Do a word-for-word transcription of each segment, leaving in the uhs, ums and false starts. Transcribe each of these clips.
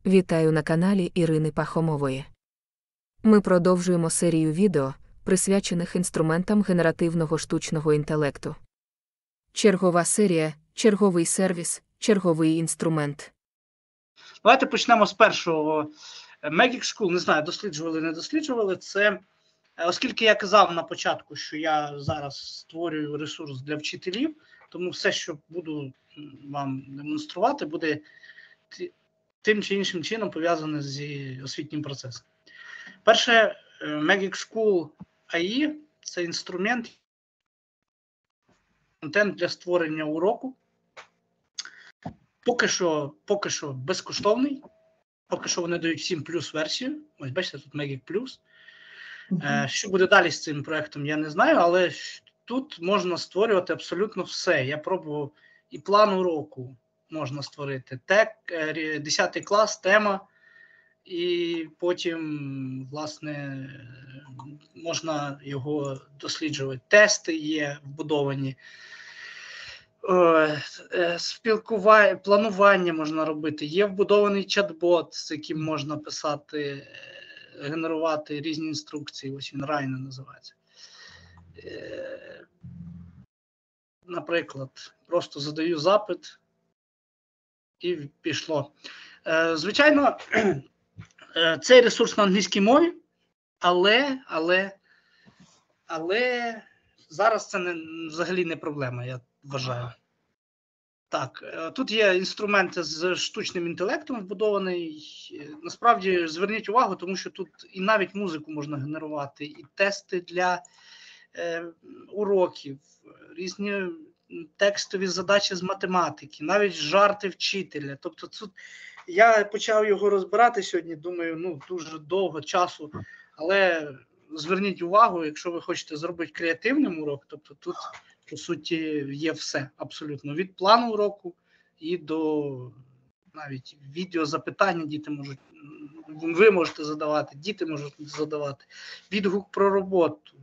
Вітаю на каналі Ірини Пахомової. Ми продовжуємо серію відео, присвячених інструментам генеративного штучного інтелекту. Чергова серія, черговий сервіс, черговий інструмент. Давайте почнемо з першого. Magic School, не знаю, досліджували, не досліджували. Це, оскільки я казав на початку, що я зараз створюю ресурс для вчителів, тому все, що буду вам демонструвати, буде тим чи іншим чином пов'язане з освітнім процесом. Перше, Magic School ей ай – це інструмент, контент для створення уроку. Поки що, поки що безкоштовний. Поки що вони дають сім плюс версію. Ось бачите, тут Magic Plus. Uh-huh. Що буде далі з цим проєктом, я не знаю, але тут можна створювати абсолютно все. Я пробував і план уроку можна створити, тек, десятий клас, тема, і потім, власне, можна його досліджувати. Тести є вбудовані. Спілкування, планування можна робити. Є вбудований чат-бот, з яким можна писати, генерувати різні інструкції. Ось він Райна називається. Наприклад, просто задаю запит і пішло. Звичайно, цей ресурс на англійській мові, але, але, але зараз це не, взагалі не проблема, я вважаю. Так, тут є інструменти з штучним інтелектом вбудований. Насправді, зверніть увагу, тому що тут і навіть музику можна генерувати, і тести для е, уроків, різні текстові задачі з математики, навіть жарти вчителя. Тобто тут я почав його розбирати сьогодні, думаю, ну, дуже довго часу, але зверніть увагу, якщо ви хочете зробити креативний урок, тобто тут, по суті, є все абсолютно. Від плану уроку і до навіть відеозапитання діти можуть, ви можете задавати, діти можуть задавати. Відгук про роботу.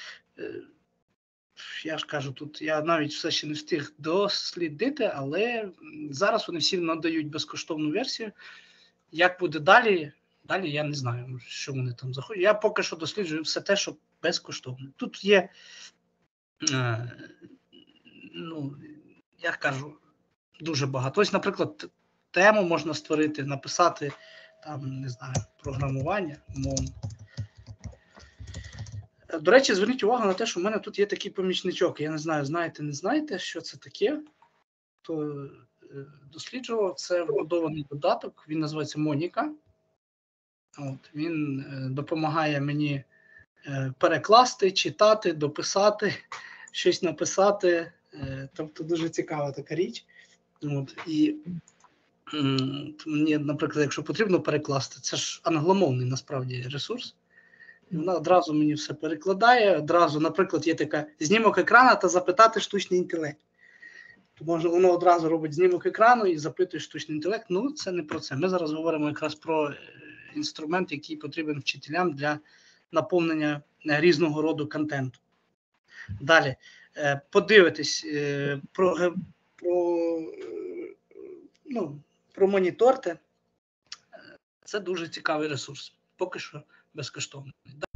Я ж кажу, тут я навіть все ще не встиг дослідити, але зараз вони всі надають безкоштовну версію. Як буде далі? Далі я не знаю, що вони там заходять. Я поки що досліджую все те, що безкоштовно. Тут є, е, ну, я кажу, дуже багато. Ось, наприклад, тему можна створити, написати, там, не знаю, програмування, мовно. До речі, зверніть увагу на те, що в мене тут є такий помічничок. Я не знаю, знаєте, не знаєте, що це таке. Хто досліджував, це вбудований додаток, він називається Моніка. От, він е, допомагає мені е, перекласти, читати, дописати, щось написати. Е, тобто дуже цікава така річ. От, і е, мені, наприклад, якщо потрібно перекласти, це ж англомовний насправді ресурс. І вона одразу мені все перекладає, одразу, наприклад, є така знімок екрану та запитати штучний інтелект. Може, воно одразу робить знімок екрану і запитує штучний інтелект. Ну, це не про це. Ми зараз говоримо якраз про інструмент, який потрібен вчителям для наповнення різного роду контенту. Далі, подивитись про, про, ну, про моніторте. Це дуже цікавий ресурс. Поки що безкоштовний.